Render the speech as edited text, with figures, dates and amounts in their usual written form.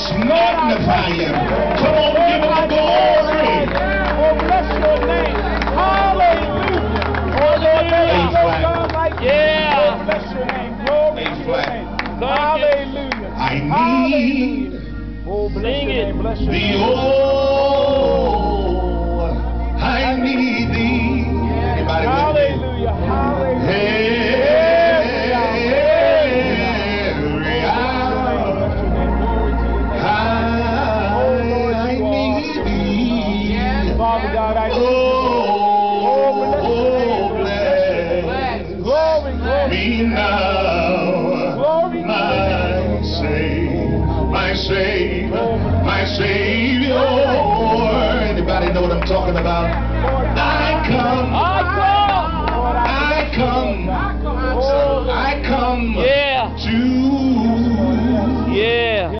Let's magnify him. Come on, give him the glory. Oh, bless your name. Hallelujah. Oh, Lord, there is no God like you. Oh, bless your name. Glory to your name. Hallelujah. I need oh, bless your name. Bless your thee, name. oh, I need thee. Anybody with me? Hallelujah. Hallelujah. Father God, I need me now, my Savior. Anybody know what I'm talking about? I come.